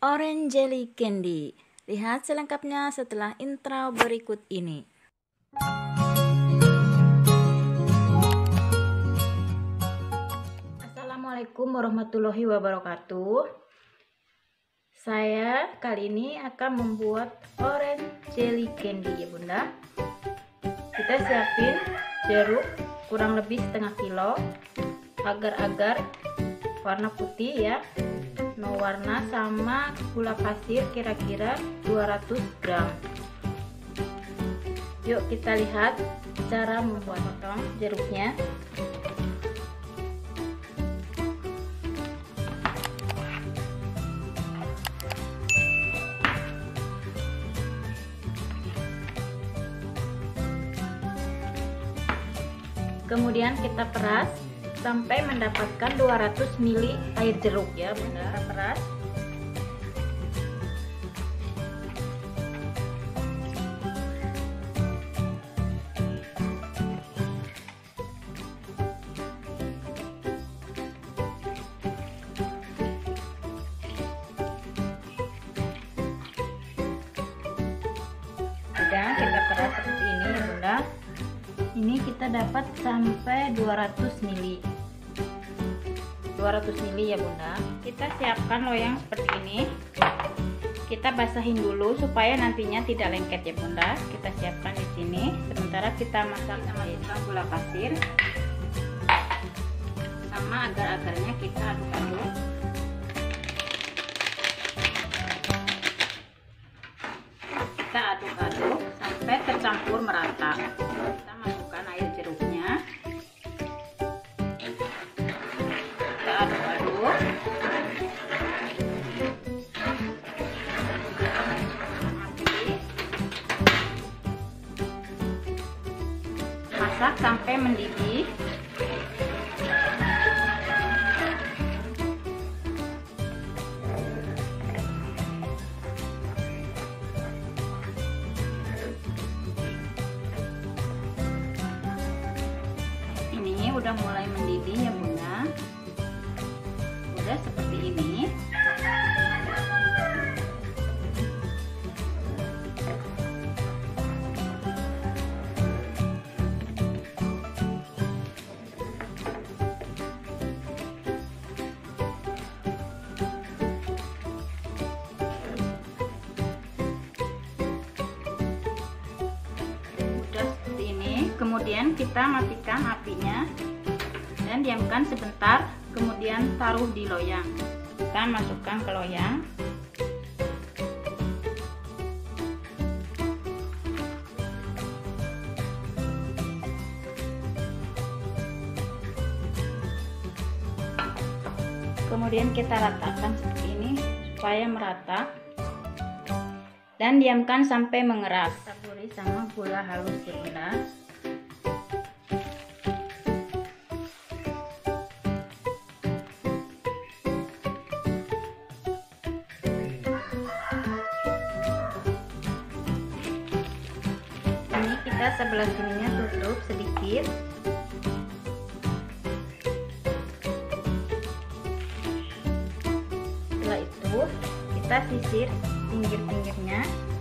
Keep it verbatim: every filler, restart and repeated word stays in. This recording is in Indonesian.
orange jelly candy. Lihat selengkapnya setelah intro berikut ini. Assalamualaikum warahmatullahi wabarakatuh. Saya kali ini akan membuat orange jelly candy ya bunda. Kita siapin jeruk kurang lebih setengah kilo, agar-agar warna putih ya, no warna, sama gula pasir kira-kira dua ratus gram. Yuk kita lihat cara membuat. Potong jeruknya. Kemudian kita peras sampai mendapatkan dua ratus mililiter air jeruk ya bunda. Kita peras. Sudah kita peras seperti ini ya bunda. Ini kita dapat sampai dua ratus mililiter. dua ratus mililiter ya bunda. Kita siapkan loyang seperti ini. Kita basahin dulu supaya nantinya tidak lengket ya bunda. Kita siapkan di sini. Sementara kita masak sama gula pasir sama agar-agarnya kita aduk-aduk. Kita aduk-aduk sampai tercampur merata. Kita masukkan air jeruknya. Kita aduk-aduk. Masak sampai mendidih. Ini udah mulai mendidih ya bunda. Udah seperti ini. Kemudian kita matikan apinya dan diamkan sebentar, kemudian taruh di loyang. Kita masukkan ke loyang. Kemudian kita ratakan seperti ini supaya merata dan diamkan sampai mengeras. Taburi sama gula halus ya bunda. Ini kita sebelah sininya tutup sedikit. Setelah itu kita sisir pinggir-pinggirnya.